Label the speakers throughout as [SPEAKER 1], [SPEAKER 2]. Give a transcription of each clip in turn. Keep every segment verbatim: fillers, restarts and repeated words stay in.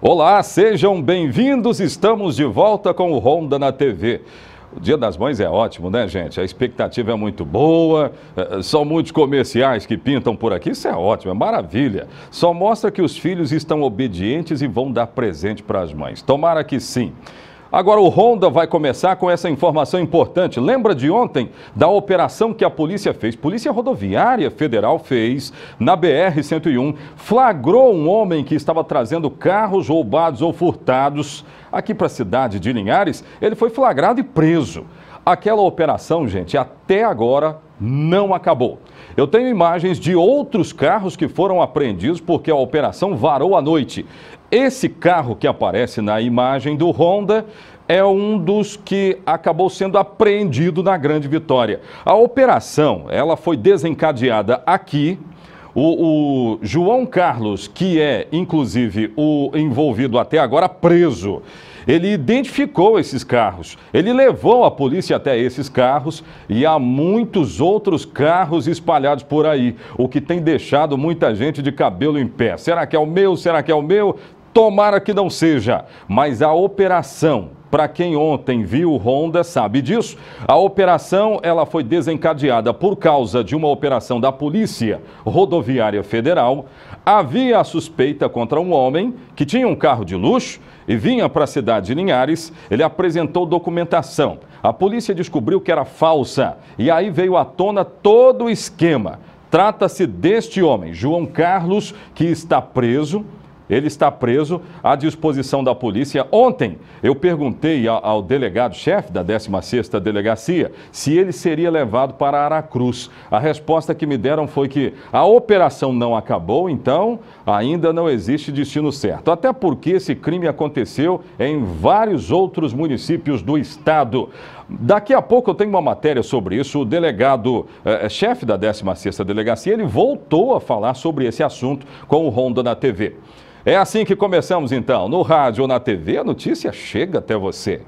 [SPEAKER 1] Olá, sejam bem-vindos, estamos de volta com o Ronda na T V. O Dia das Mães é ótimo, né, gente? A expectativa é muito boa, são muitos comerciais que pintam por aqui, isso é ótimo, é maravilha. Só mostra que os filhos estão obedientes e vão dar presente para as mães. Tomara que sim. Agora o Ronda vai começar com essa informação importante. Lembra de ontem da operação que a polícia fez? Polícia Rodoviária Federal fez na B R cento e um. Flagrou um homem que estava trazendo carros roubados ou furtados aqui para a cidade de Linhares. Ele foi flagrado e preso. Aquela operação, gente, até agora não acabou. Eu tenho imagens de outros carros que foram apreendidos porque a operação varou à noite. Esse carro que aparece na imagem do Ronda é um dos que acabou sendo apreendido na Grande Vitória. A operação, ela foi desencadeada aqui. O, o João Carlos, que é inclusive o envolvido até agora, preso. Ele identificou esses carros, ele levou a polícia até esses carros e há muitos outros carros espalhados por aí, o que tem deixado muita gente de cabelo em pé. Será que é o meu? Será que é o meu? Tomara que não seja, mas a operação, para quem ontem viu o Ronda sabe disso, a operação ela foi desencadeada por causa de uma operação da Polícia Rodoviária Federal. Havia a suspeita contra um homem que tinha um carro de luxo e vinha para a cidade de Linhares. Ele apresentou documentação. A polícia descobriu que era falsa e aí veio à tona todo o esquema. Trata-se deste homem, João Carlos, que está preso. Ele está preso à disposição da polícia. Ontem eu perguntei ao, ao delegado-chefe da décima sexta Delegacia se ele seria levado para Aracruz. A resposta que me deram foi que a operação não acabou, então ainda não existe destino certo. Até porque esse crime aconteceu em vários outros municípios do estado. Daqui a pouco eu tenho uma matéria sobre isso. O delegado-chefe eh, da décima sexta Delegacia, ele voltou a falar sobre esse assunto com o Ronda na T V. É assim que começamos então, no rádio ou na T V, a notícia chega até você.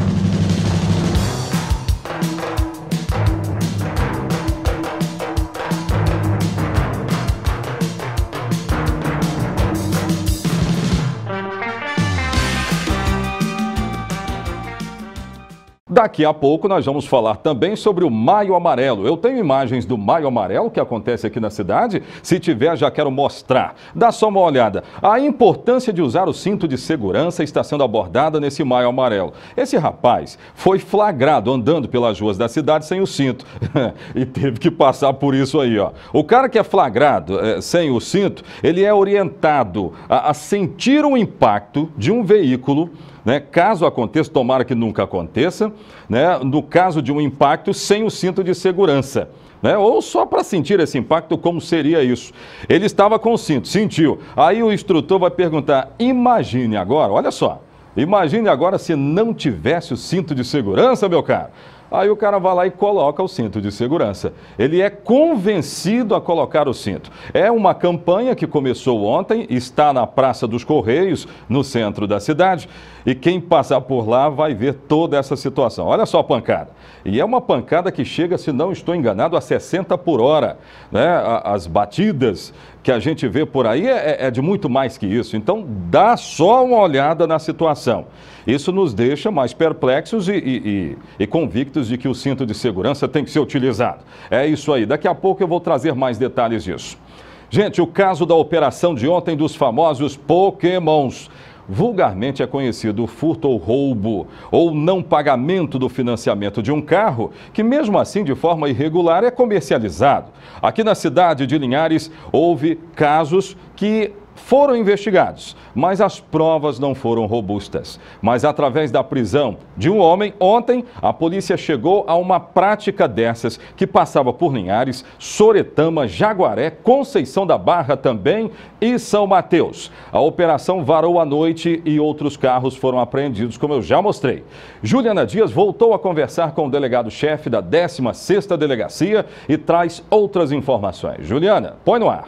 [SPEAKER 1] Daqui a pouco nós vamos falar também sobre o Maio Amarelo. Eu tenho imagens do Maio Amarelo que acontece aqui na cidade. Se tiver, já quero mostrar. Dá só uma olhada. A importância de usar o cinto de segurança está sendo abordada nesse Maio Amarelo. Esse rapaz foi flagrado andando pelas ruas da cidade sem o cinto. E teve que passar por isso aí, ó. O cara que é flagrado é, sem o cinto, ele é orientado a, a sentir o impacto de um veículo, né? Caso aconteça, tomara que nunca aconteça, né? No caso de um impacto sem o cinto de segurança, né? Ou só para sentir esse impacto, como seria isso? Ele estava com o cinto, sentiu. Aí o instrutor vai perguntar, imagine agora, olha só, imagine agora se não tivesse o cinto de segurança, meu caro. Aí o cara vai lá e coloca o cinto de segurança. Ele é convencido a colocar o cinto. É uma campanha que começou ontem, está na Praça dos Correios, no centro da cidade. E quem passar por lá vai ver toda essa situação. Olha só a pancada. E é uma pancada que chega, se não estou enganado, a sessenta por hora. Né? As batidas que a gente vê por aí é, é de muito mais que isso. Então, dá só uma olhada na situação. Isso nos deixa mais perplexos e, e, e, e convictos de que o cinto de segurança tem que ser utilizado. É isso aí. Daqui a pouco eu vou trazer mais detalhes disso. Gente, o caso da operação de ontem dos famosos Pokémons. Vulgarmente é conhecido o furto ou roubo ou não pagamento do financiamento de um carro, que mesmo assim de forma irregular é comercializado. Aqui na cidade de Linhares houve casos que foram investigados, mas as provas não foram robustas. Mas através da prisão de um homem, ontem a polícia chegou a uma prática dessas que passava por Linhares, Soretama, Jaguaré, Conceição da Barra também e São Mateus. A operação varou à noite e outros carros foram apreendidos, como eu já mostrei. Juliana Dias voltou a conversar com o delegado-chefe da décima sexta Delegacia e traz outras informações. Juliana, põe no ar.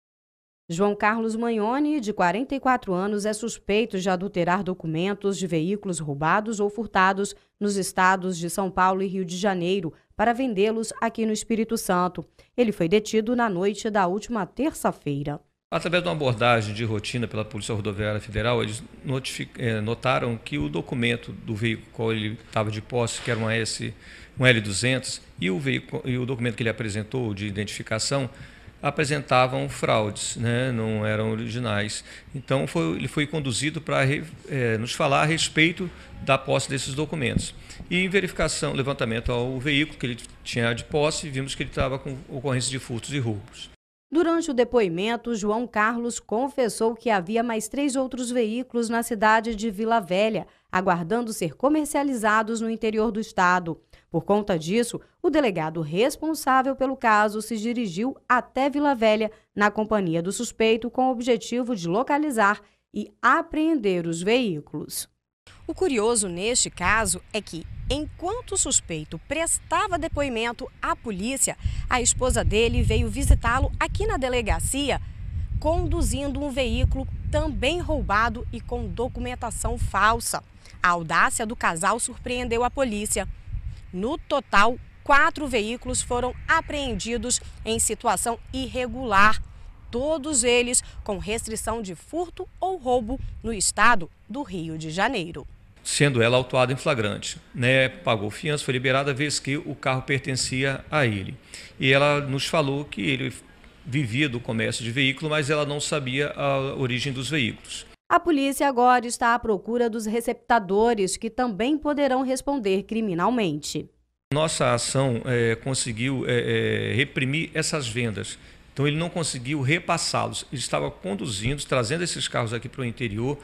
[SPEAKER 2] João Carlos Magnoni, de quarenta e quatro anos, é suspeito de adulterar documentos de veículos roubados ou furtados nos estados de São Paulo e Rio de Janeiro para vendê-los aqui no Espírito Santo. Ele foi detido na noite da última terça-feira.
[SPEAKER 3] Através de uma abordagem de rotina pela Polícia Rodoviária Federal, eles notaram que o documento do veículo qual ele estava de posse, que era uma S, um L duzentos, e o, veículo, e o documento que ele apresentou de identificação apresentavam fraudes, né? Não eram originais. Então foi, ele foi conduzido para é, nos falar a respeito da posse desses documentos. E em verificação, levantamento ao veículo que ele tinha de posse, vimos que ele estava com ocorrência de furtos e roubos.
[SPEAKER 2] Durante o depoimento, João Carlos confessou que havia mais três outros veículos na cidade de Vila Velha, aguardando ser comercializados no interior do estado. Por conta disso, o delegado responsável pelo caso se dirigiu até Vila Velha, na companhia do suspeito, com o objetivo de localizar e apreender os veículos. O curioso neste caso é que, enquanto o suspeito prestava depoimento à polícia, a esposa dele veio visitá-lo aqui na delegacia, conduzindo um veículo também roubado e com documentação falsa. A audácia do casal surpreendeu a polícia. No total, quatro veículos foram apreendidos em situação irregular, todos eles com restrição de furto ou roubo no estado do Rio de Janeiro.
[SPEAKER 3] Sendo ela autuada em flagrante, né, pagou fiança, foi liberada, vez que o carro pertencia a ele. E ela nos falou que ele vivia do comércio de veículo, mas ela não sabia a origem dos veículos.
[SPEAKER 2] A polícia agora está à procura dos receptadores, que também poderão responder criminalmente.
[SPEAKER 3] Nossa ação é, conseguiu é, é, reprimir essas vendas. Então ele não conseguiu repassá-los. Ele estava conduzindo, trazendo esses carros aqui para o interior,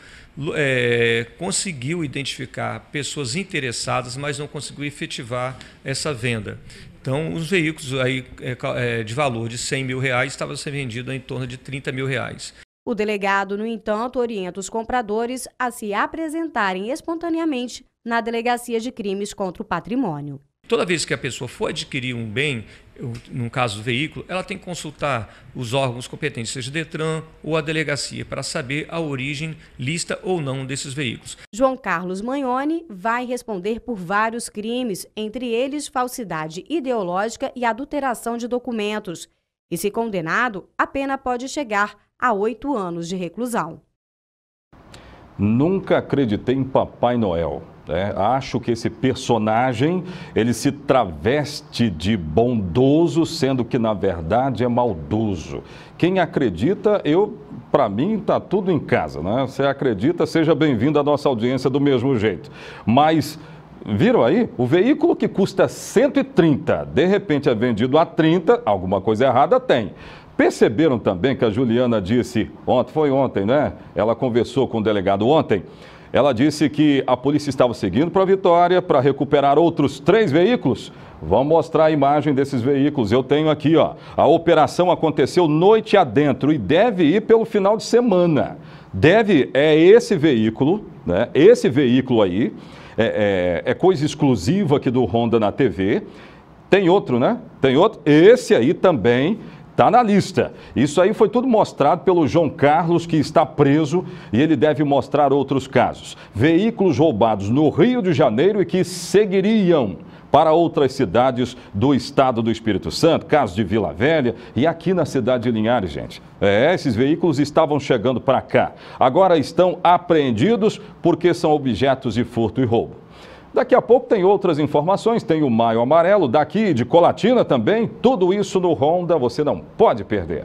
[SPEAKER 3] é, conseguiu identificar pessoas interessadas, mas não conseguiu efetivar essa venda. Então os veículos aí, é, de valor de cem mil reais estavam sendo vendidos em torno de trinta mil reais.
[SPEAKER 2] O delegado, no entanto, orienta os compradores a se apresentarem espontaneamente na Delegacia de Crimes contra o Patrimônio.
[SPEAKER 3] Toda vez que a pessoa for adquirir um bem, no caso do veículo, ela tem que consultar os órgãos competentes, seja o Detran ou a delegacia, para saber a origem lícita ou não desses veículos.
[SPEAKER 2] João Carlos Magnoni vai responder por vários crimes, entre eles falsidade ideológica e adulteração de documentos. E, se condenado, a pena pode chegar a oito anos de reclusão.
[SPEAKER 1] Nunca acreditei em Papai Noel. É, acho que esse personagem, ele se traveste de bondoso, sendo que na verdade é maldoso. Quem acredita, eu, para mim, tá tudo em casa, né? Você acredita, seja bem-vindo à nossa audiência do mesmo jeito. Mas, viram aí? O veículo que custa cento e trinta, de repente é vendido a trinta, alguma coisa errada tem. Perceberam também que a Juliana disse, ontem, foi ontem, né? Ela conversou com o delegado ontem. Ela disse que a polícia estava seguindo para Vitória para recuperar outros três veículos. Vamos mostrar a imagem desses veículos. Eu tenho aqui, ó. A operação aconteceu noite adentro e deve ir pelo final de semana. Deve, é esse veículo, né? Esse veículo aí, é, é, é coisa exclusiva aqui do Honda na T V. Tem outro, né? Tem outro. Esse aí também está na lista. Isso aí foi tudo mostrado pelo João Carlos, que está preso, e ele deve mostrar outros casos. Veículos roubados no Rio de Janeiro e que seguiriam para outras cidades do estado do Espírito Santo, caso de Vila Velha e aqui na cidade de Linhares, gente. É, esses veículos estavam chegando para cá. Agora estão apreendidos porque são objetos de furto e roubo. Daqui a pouco tem outras informações, tem o Maio Amarelo, daqui de Colatina também, tudo isso no Honda, você não pode perder.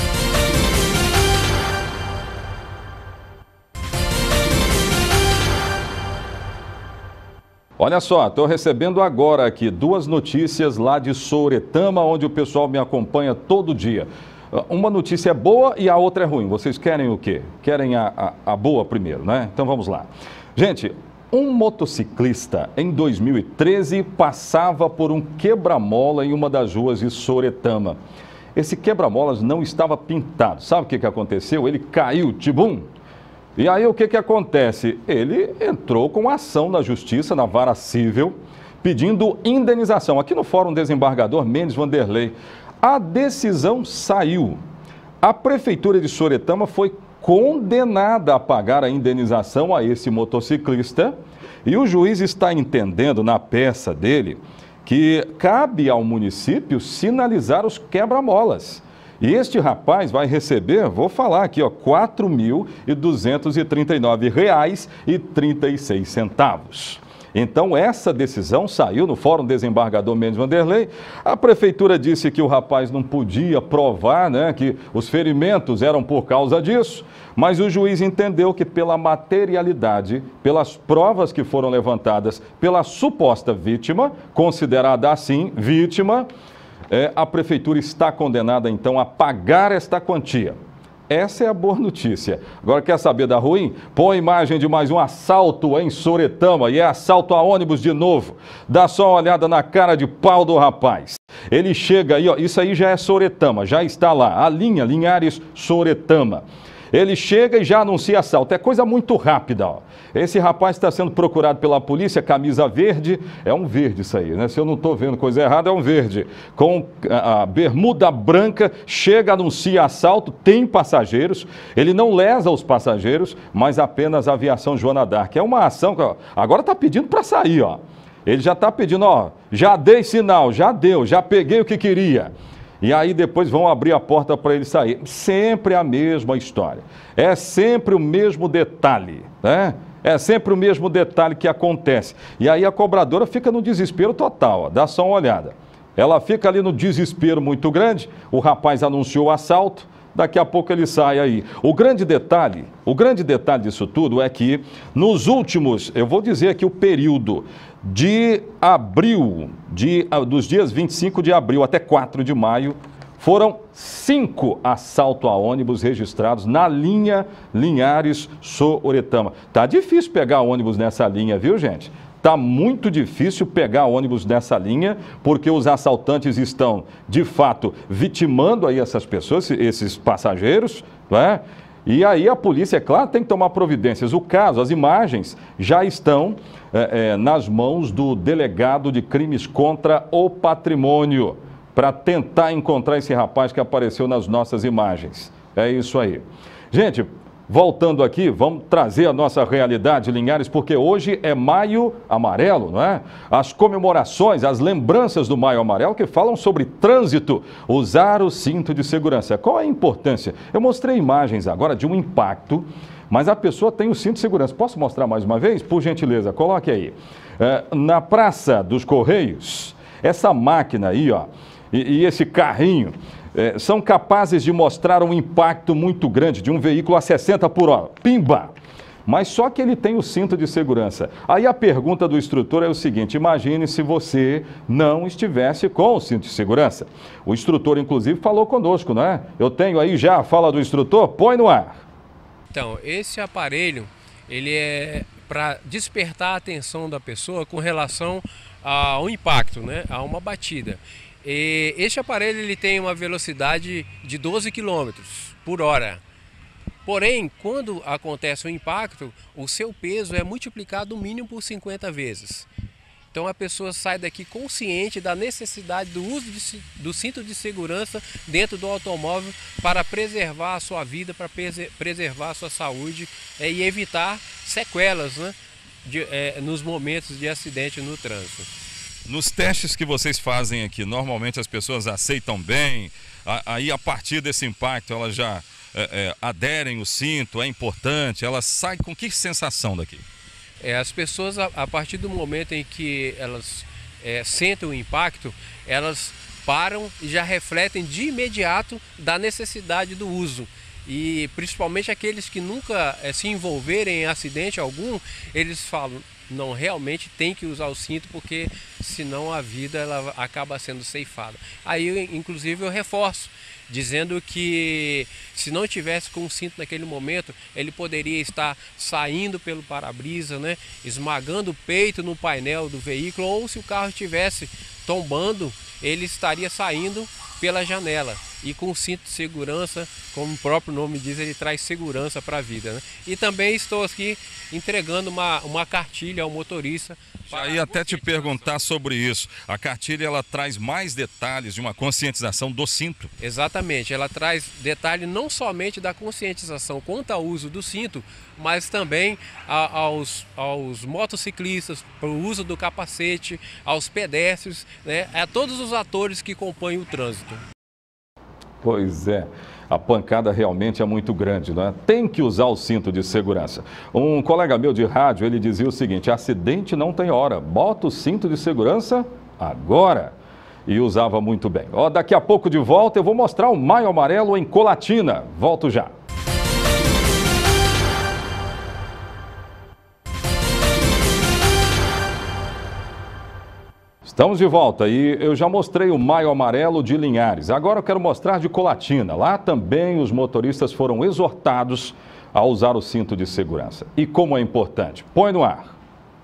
[SPEAKER 1] Olha só, estou recebendo agora aqui duas notícias lá de Sooretama, onde o pessoal me acompanha todo dia. Uma notícia é boa e a outra é ruim. Vocês querem o quê? Querem a, a, a boa primeiro, né? Então vamos lá. Gente, um motociclista, em dois mil e treze, passava por um quebra-mola em uma das ruas de Sooretama. Esse quebra-molas não estava pintado. Sabe o que, que aconteceu? Ele caiu, tibum. E aí o que, que acontece? Ele entrou com ação na justiça, na vara civil, pedindo indenização. Aqui no Fórum Desembargador Mendes Vanderlei. A decisão saiu. A Prefeitura de Sooretama foi condenada a pagar a indenização a esse motociclista e o juiz está entendendo na peça dele que cabe ao município sinalizar os quebra-molas. E este rapaz vai receber, vou falar aqui, ó, quatro mil duzentos e trinta e nove reais e trinta e seis centavos. Então, essa decisão saiu no Fórum Desembargador Mendes Vanderlei. A prefeitura disse que o rapaz não podia provar, né, que os ferimentos eram por causa disso, mas o juiz entendeu que pela materialidade, pelas provas que foram levantadas pela suposta vítima, considerada assim vítima, é, a prefeitura está condenada, então, a pagar esta quantia. Essa é a boa notícia. Agora, quer saber da ruim? Põe a imagem de mais um assalto em Soretama, e é assalto a ônibus de novo. Dá só uma olhada na cara de pau do rapaz. Ele chega aí, ó, isso aí já é Soretama, já está lá, a linha Linhares Soretama. Ele chega e já anuncia assalto. É coisa muito rápida, ó. Esse rapaz está sendo procurado pela polícia, camisa verde, é um verde isso aí, né? Se eu não estou vendo coisa errada, é um verde. Com a, a bermuda branca, chega, anuncia assalto, tem passageiros. Ele não lesa os passageiros, mas apenas a aviação Joana d'Arc. É uma ação que, ó, agora está pedindo para sair, ó. Ele já está pedindo, ó, já dei sinal, já deu, já peguei o que queria. E aí depois vão abrir a porta para ele sair. Sempre a mesma história. É sempre o mesmo detalhe, né? É sempre o mesmo detalhe que acontece. E aí a cobradora fica no desespero total, ó. Dá só uma olhada. Ela fica ali no desespero muito grande, o rapaz anunciou o assalto, daqui a pouco ele sai aí. O grande detalhe, o grande detalhe disso tudo é que nos últimos, eu vou dizer aqui o período de abril, de, dos dias vinte e cinco de abril até quatro de maio, foram cinco assaltos a ônibus registrados na linha Linhares-Soretama. Tá difícil pegar ônibus nessa linha, viu, gente? Tá muito difícil pegar ônibus nessa linha, porque os assaltantes estão, de fato, vitimando aí essas pessoas, esses passageiros, não é? E aí a polícia, é claro, tem que tomar providências. O caso, as imagens já estão é, é, nas mãos do delegado de crimes contra o patrimônio, para tentar encontrar esse rapaz que apareceu nas nossas imagens. É isso aí. Gente, voltando aqui, vamos trazer a nossa realidade, Linhares, porque hoje é Maio Amarelo, não é? As comemorações, as lembranças do Maio Amarelo que falam sobre trânsito, usar o cinto de segurança. Qual é a importância? Eu mostrei imagens agora de um impacto, mas a pessoa tem o cinto de segurança. Posso mostrar mais uma vez? Por gentileza, coloque aí. É, na Praça dos Correios, essa máquina aí, ó, e, e esse carrinho, É, são capazes de mostrar um impacto muito grande de um veículo a sessenta por hora. Pimba! Mas só que ele tem o cinto de segurança. Aí a pergunta do instrutor é o seguinte: imagine se você não estivesse com o cinto de segurança. O instrutor, inclusive, falou conosco, não é? Eu tenho aí já a fala do instrutor, põe no ar.
[SPEAKER 4] Então, esse aparelho, ele é para despertar a atenção da pessoa com relação ao impacto, né? A uma batida. E este aparelho ele tem uma velocidade de doze quilômetros por hora. Porém, quando acontece o impacto, o seu peso é multiplicado no mínimo por cinquenta vezes. Então a pessoa sai daqui consciente da necessidade do uso de, do cinto de segurança dentro do automóvel para preservar a sua vida, para preservar a sua saúde é, e evitar sequelas, né, de, é, nos momentos de acidente no trânsito.
[SPEAKER 1] Nos testes que vocês fazem aqui, normalmente as pessoas aceitam bem, aí a partir desse impacto elas já é, é, aderem o cinto, é importante, elas saem com que sensação daqui?
[SPEAKER 4] É, as pessoas, a, a partir do momento em que elas é, sentem o impacto, elas param e já refletem de imediato da necessidade do uso. E principalmente aqueles que nunca é, se envolverem em acidente algum, eles falam: não, realmente tem que usar o cinto, porque senão a vida ela acaba sendo ceifada. Aí, inclusive, eu reforço, dizendo que se não tivesse com o cinto naquele momento, ele poderia estar saindo pelo para-brisa, né, esmagando o peito no painel do veículo, ou se o carro estivesse tombando, ele estaria saindo pela janela. E com o cinto de segurança, como o próprio nome diz, ele traz segurança para a vida, né? E também estou aqui entregando uma, uma cartilha ao motorista.
[SPEAKER 1] Já ia até te perguntar sobre isso. A cartilha ela traz mais detalhes de uma conscientização do cinto.
[SPEAKER 4] Exatamente, ela traz detalhe não somente da conscientização quanto ao uso do cinto, mas também a, aos, aos motociclistas, para o uso do capacete, aos pedestres, né, a todos os atores que compõem o trânsito.
[SPEAKER 1] Pois é, a pancada realmente é muito grande, não é? Tem que usar o cinto de segurança. Um colega meu de rádio, ele dizia o seguinte: acidente não tem hora, bota o cinto de segurança agora. E usava muito bem. Ó, daqui a pouco de volta eu vou mostrar o Maio Amarelo em Colatina. Volto já. Estamos de volta e eu já mostrei o Maio Amarelo de Linhares. Agora eu quero mostrar de Colatina. Lá também os motoristas foram exortados a usar o cinto de segurança. E como é importante. Põe no ar.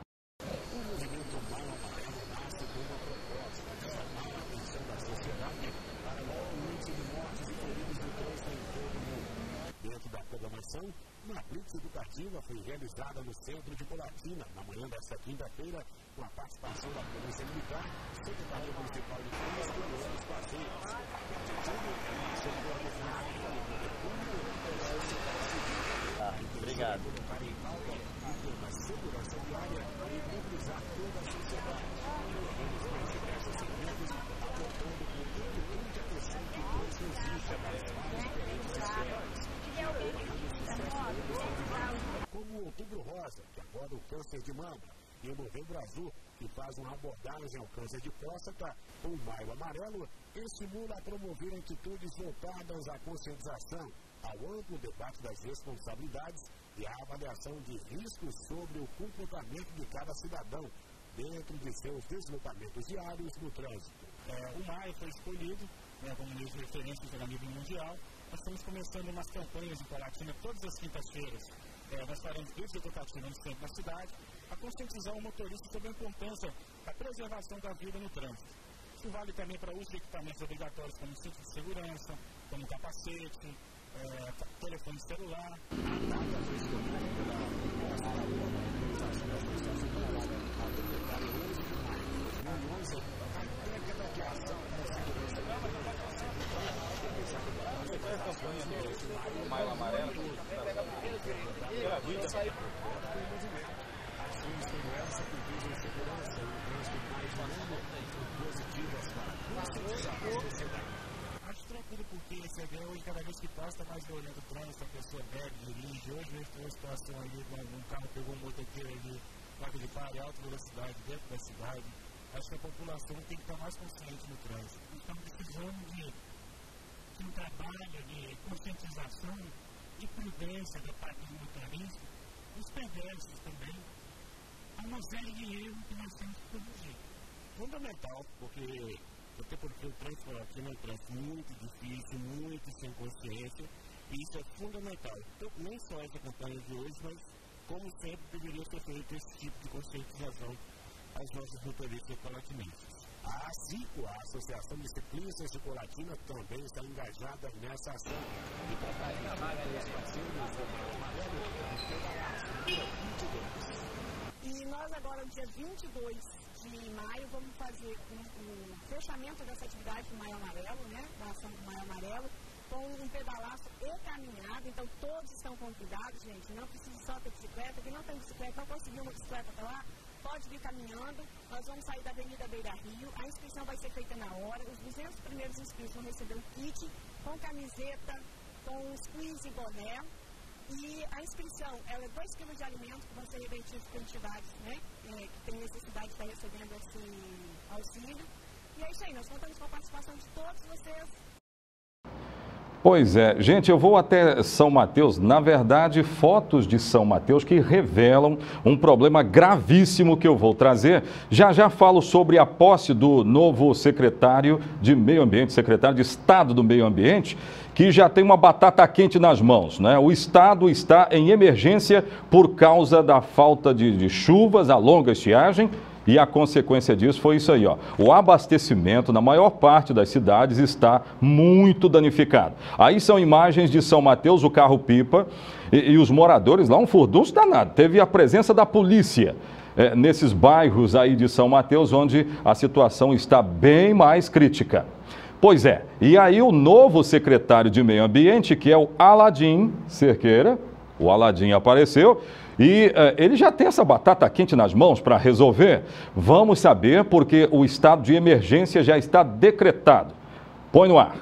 [SPEAKER 5] Uma blitz educativa foi realizada no centro de Colatina, na manhã desta quinta-feira, com a participação da Polícia Militar, Secretaria Municipal de Trânsito e outros parceiros.
[SPEAKER 6] Ah, obrigado.
[SPEAKER 5] Na segurança viária e mobilizar toda a sociedade. Diversos segmentos apontando com muita atenção que Deus resiste a mais diferentes esferas. Como o Outubro Rosa, que aborda o câncer de mama, e o Novembro Azul, que faz uma abordagem ao câncer de próstata, o Maio Amarelo estimula a promover atitudes voltadas à conscientização, ao amplo debate das responsabilidades e à avaliação de riscos sobre o comportamento de cada cidadão dentro de seus deslocamentos diários no trânsito.
[SPEAKER 7] É, o maio foi escolhido, né, como mês de referência a nível mundial. Nós estamos começando umas campanhas em Colatina todas as quintas-feiras. É, nós faremos blitz educativa no centro da cidade, a conscientizar o motorista sobre a importância da preservação da vida no trânsito. Isso vale também para o uso de equipamentos obrigatórios como cinto de segurança, como capacete, é, telefone celular.
[SPEAKER 6] Maio Amarelo.
[SPEAKER 5] Ações como essa que visam segurança e um trânsito mais dinâmico e positivas para conscientizar a sociedade.
[SPEAKER 7] Acho tranquilo porque esse avião, cada vez que passa, está mais violento o trânsito, a pessoa bebe, dirige. Hoje mesmo tem uma situação ali, um carro pegou um motoqueiro ali, placa de pare, alta velocidade, dentro da cidade. Acho que a população tem que estar mais consciente no trânsito. Estamos precisando de, de um trabalho de conscientização e prudência da parte do motorista, os perversos também. Há uma série de erros que nós temos que corrigir.
[SPEAKER 5] Fundamental, porque até porque o trânsito aqui é um trânsito muito difícil, muito sem consciência, e isso é fundamental. Então, nem só essa campanha de hoje, mas como sempre deveria ser feito esse tipo de conscientização aos nossos motoristas colatinenses. A ACICO, a Associação de Ciclistas de Colatina, também está engajada nessa ação e trabalha com os parceiros do Maio Amarelo no dia vinte e dois.
[SPEAKER 8] E nós agora, no dia vinte e dois de maio, vamos fazer o um, um fechamento dessa atividade do Maio Amarelo, né, da ação do Maio Amarelo, com um pedalaço e caminhada. Então todos estão convidados, gente, não precisa só ter bicicleta. Quem não tem bicicleta, não conseguiu uma bicicleta até lá, pode vir caminhando. Nós vamos sair da Avenida Beira Rio, a inscrição vai ser feita na hora. Os duzentos primeiros inscritos vão receber um kit com camiseta, com squeeze e boné. E a inscrição, ela é dois quilos de alimento que vão ser revertidos para entidades, né, é, que tem necessidade de estar recebendo esse auxílio. E é isso aí, nós contamos com a participação de todos vocês.
[SPEAKER 1] Pois é, gente, eu vou até São Mateus, na verdade, fotos de São Mateus que revelam um problema gravíssimo que eu vou trazer. Já já falo sobre a posse do novo secretário de Meio Ambiente, secretário de Estado do Meio Ambiente, que já tem uma batata quente nas mãos, né? O Estado está em emergência por causa da falta de, de chuvas, a longa estiagem. E a consequência disso foi isso aí, ó. O abastecimento na maior parte das cidades está muito danificado. Aí são imagens de São Mateus, o carro-pipa, e, e os moradores lá, um furdunço danado. Teve a presença da polícia é, nesses bairros aí de São Mateus, onde a situação está bem mais crítica. Pois é, e aí o novo secretário de Meio Ambiente, que é o Aladim Cerqueira, o Aladim apareceu, e uh, ele já tem essa batata quente nas mãos para resolver. Vamos saber porque o estado de emergência já está decretado. Põe no ar.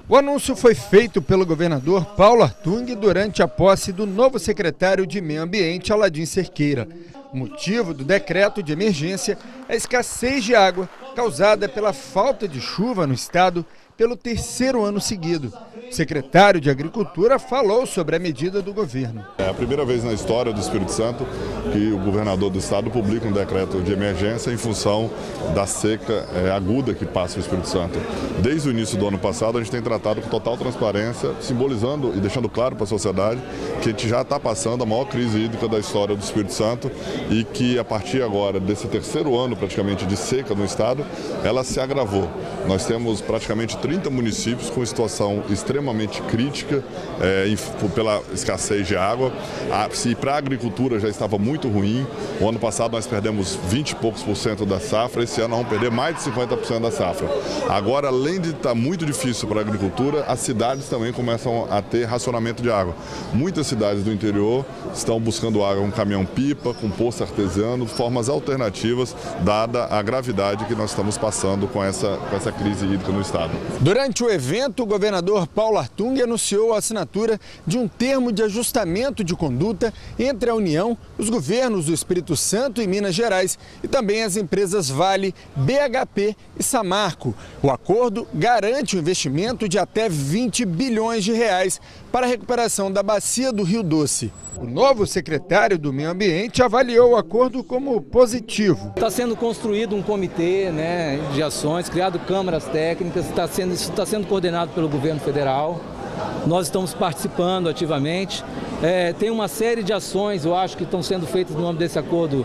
[SPEAKER 9] O anúncio foi feito pelo governador Paulo Artung durante a posse do novo secretário de Meio Ambiente, Aladim Cerqueira. O motivo do decreto de emergência é a escassez de água causada pela falta de chuva no estado pelo terceiro ano seguido. O secretário de Agricultura falou sobre a medida do governo.
[SPEAKER 10] É a primeira vez na história do Espírito Santo que o governador do estado publica um decreto de emergência em função da seca é, aguda que passa o Espírito Santo. Desde o início do ano passado, a gente tem tratado com total transparência, simbolizando e deixando claro para a sociedade que a gente já está passando a maior crise hídrica da história do Espírito Santo e que a partir agora desse terceiro ano praticamente de seca no estado, ela se agravou. Nós temos praticamente trinta municípios com situação extremamente crítica é, pela escassez de água. Se para a agricultura já estava muito ruim, o ano passado nós perdemos vinte e poucos por cento da safra, esse ano nós vamos perder mais de cinquenta por cento da safra. Agora, além de estar muito difícil para a agricultura, as cidades também começam a ter racionamento de água. Muitas cidades do interior estão buscando água com caminhão-pipa, com poço artesiano, formas alternativas, dada a gravidade que nós estamos passando com essa, com essa crise hídrica no estado.
[SPEAKER 9] Durante o evento, o governador Paulo Artung anunciou a assinatura de um termo de ajustamento de conduta entre a União, os governos do Espírito Santo e Minas Gerais e também as empresas Vale, B H P e Samarco. O acordo garante um investimento de até vinte bilhões de reais para a recuperação da bacia do Rio Doce. O novo secretário do Meio Ambiente avaliou o acordo como positivo.
[SPEAKER 11] Está sendo construído um comitê, né, de ações, criado câmaras técnicas, está sendo, isso está sendo coordenado pelo governo federal. Nós estamos participando ativamente. É, tem uma série de ações, eu acho, que estão sendo feitas no âmbito desse acordo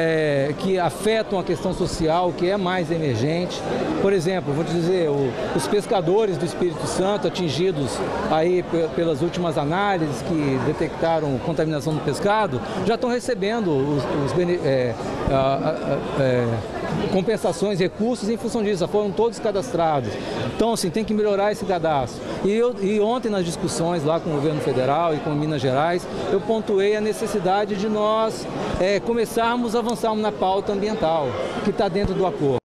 [SPEAKER 11] é, que afetam a questão social, que é mais emergente. Por exemplo, vou te dizer, o, os pescadores do Espírito Santo atingidos aí pelas últimas análises que detectaram contaminação do pescado, já estão recebendo os, os é, a, a, é, compensações, recursos em função disso, já foram todos cadastrados. Então, assim, tem que melhorar esse cadastro. E, eu, e ontem nas discussões lá com o governo federal e com Minas Gerais, eu pontuei a necessidade de nós é, começarmos a avançarmos na pauta ambiental, que está dentro do acordo.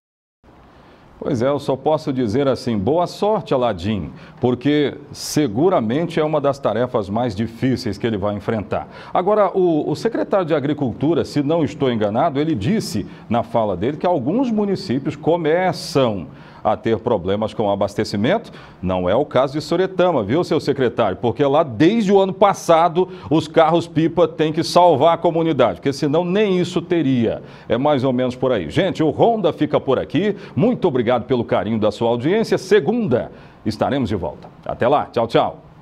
[SPEAKER 1] Pois é, eu só posso dizer assim, boa sorte, Aladim, porque seguramente é uma das tarefas mais difíceis que ele vai enfrentar. Agora, o, o secretário de Agricultura, se não estou enganado, ele disse na fala dele que alguns municípios começam a ter problemas com abastecimento. Não é o caso de Soretama, viu, seu secretário? Porque lá, desde o ano passado, os carros-pipa têm que salvar a comunidade, porque senão nem isso teria. É mais ou menos por aí. Gente, o Ronda fica por aqui. Muito obrigado pelo carinho da sua audiência. Segunda, estaremos de volta. Até lá. Tchau, tchau.